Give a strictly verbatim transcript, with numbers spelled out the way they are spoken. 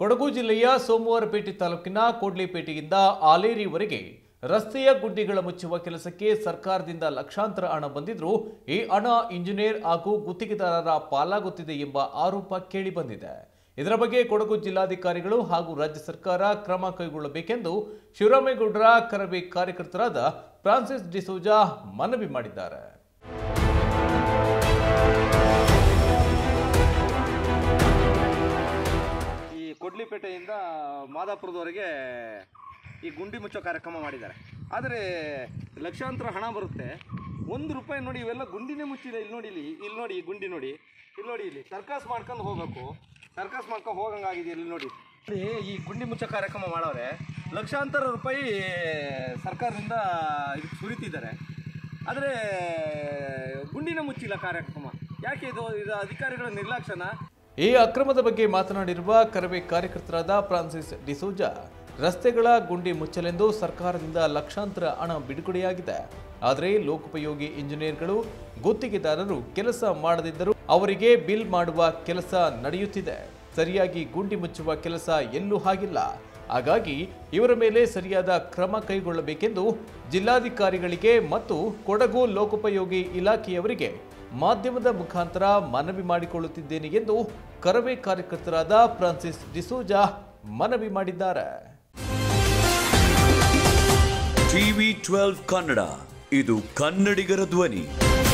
ಕೊಡಗು ಜಿಲ್ಲೆಯ ಸೋಮವಾರಪೇಟೆ ತಾಲೂಕಿನ ಕೋಡ್ಲಿಪೇಟೆಯಿಂದ ಆಲೇರಿವರೆಗೆ ರಸ್ತೆಯ ಗುಡ್ಡೆಗಳ ಮುಚ್ಚುವ ಕೆಲಸಕ್ಕೆ ಸರ್ಕಾರದಿಂದ ಲಕ್ಷಾಂತರ ಹಣ ಬಂದಿದ್ರೂ ಈ ಹಣ ಇಂಜಿನಿಯರ್ ಹಾಗೂ ಗುತ್ತಿಗೆದಾರರ ಪಾಲಾಗುತ್ತಿದೆ ಎಂಬ ಆರೋಪ ಕೇಳಿಬಂದಿದೆ. ಇದರ ಬಗ್ಗೆ ಕೊಡಗು ಜಿಲ್ಲಾಧಿಕಾರಿಗಳು ಹಾಗೂ ರಾಜ್ಯ ಸರ್ಕಾರ ಕ್ರಮ ಕೈಗೊಳ್ಳಬೇಕೆಂದು ಶಿವರಾಮೇಗೌಡರ ಕರವೇ ಕಾರ್ಯಕರ್ತರಾದ ಫ್ರಾನ್ಸಿಸ್ ಡಿಸೋಜಾ ಮನವಿ ಮಾಡಿದ್ದಾರೆ. ಕೋಡ್ಲಿಪೇಟೆಯಿಂದ ಮಾದಾಪುರದವರೆಗೆ ಈ ಗುಂಡಿ ಮುಚ್ಚೋ ಕಾರ್ಯಕ್ರಮ ಮಾಡಿದ್ದಾರೆ. ಆದರೆ ಲಕ್ಷಾಂತರ ಹಣ ಬರುತ್ತೆ, ಒಂದು ರೂಪಾಯಿ ನೋಡಿ ಇವೆಲ್ಲ ಗುಂಡಿನೇ ಮುಚ್ಚಿಲ್ಲ. ಇಲ್ಲಿ ನೋಡಿ, ಇಲ್ಲಿ ಇಲ್ಲಿ ನೋಡಿ, ಈ ಗುಂಡಿ ನೋಡಿ, ಇಲ್ಲಿ ನೋಡಿ, ಇಲ್ಲಿ ಸರ್ಕಸ್ ಮಾಡ್ಕೊಂಡು ಹೋಗಬೇಕು, ಸರ್ಕಸ್ ಮಾಡ್ಕೊಂಡು ಹೋಗಂಗಾಗಿದೆ. ಇಲ್ಲಿ ನೋಡಿ, ಈ ಗುಂಡಿ ಮುಚ್ಚೋ ಕಾರ್ಯಕ್ರಮ ಮಾಡೋರೆ ಲಕ್ಷಾಂತರ ರೂಪಾಯಿ ಸರ್ಕಾರದಿಂದ ಇದಕ್ಕೆ ಸುರಿತಿದ್ದಾರೆ. ಆದರೆ ಗುಂಡಿನ ಮುಚ್ಚಿಲ್ಲ ಕಾರ್ಯಕ್ರಮ. ಯಾಕೆ ಇದು ಇದು ಅಧಿಕಾರಿಗಳ ನಿರ್ಲಕ್ಷ್ಯನ? ಈ ಅಕ್ರಮದ ಬಗ್ಗೆ ಮಾತನಾಡಿರುವ ಕರವೇ ಕಾರ್ಯಕರ್ತರಾದ ಫ್ರಾನ್ಸಿಸ್ ಡಿಸೋಜಾ, ರಸ್ತೆಗಳ ಗುಂಡಿ ಮುಚ್ಚಲೆಂದು ಸರ್ಕಾರದಿಂದ ಲಕ್ಷಾಂತರ ಹಣ ಬಿಡುಗಡೆಯಾಗಿದೆ. ಆದರೆ ಲೋಕೋಪಯೋಗಿ ಇಂಜಿನಿಯರ್ಗಳು ಗುತ್ತಿಗೆದಾರರು ಕೆಲಸ ಮಾಡದಿದ್ದರೂ ಅವರಿಗೆ ಬಿಲ್ ಮಾಡುವ ಕೆಲಸ ನಡೆಯುತ್ತಿದೆ. ಸರಿಯಾಗಿ ಗುಂಡಿ ಮುಚ್ಚುವ ಕೆಲಸ ಎಲ್ಲೂ ಆಗಿಲ್ಲ. ಹಾಗಾಗಿ ಇವರ ಮೇಲೆ ಸರಿಯಾದ ಕ್ರಮ ಕೈಗೊಳ್ಳಬೇಕೆಂದು ಜಿಲ್ಲಾಧಿಕಾರಿಗಳಿಗೆ ಮತ್ತು ಕೊಡಗು ಲೋಕೋಪಯೋಗಿ ಇಲಾಖೆಯವರಿಗೆ ಮಾಧ್ಯಮದ ಮುಖಾಂತರ ಮನವಿ ಮಾಡಿಕೊಳ್ಳುತ್ತಿದ್ದೇನೆ ಎಂದು ಕರವೇ ಕಾರ್ಯಕರ್ತರಾದ ಫ್ರಾನ್ಸಿಸ್ ಡಿಸೋಜಾ ಮನವಿ ಮಾಡಿದ್ದಾರೆ. ಟಿವಿ ಟ್ವೆಲ್ವ್ ಕನ್ನಡ, ಇದು ಕನ್ನಡಿಗರ ಧ್ವನಿ.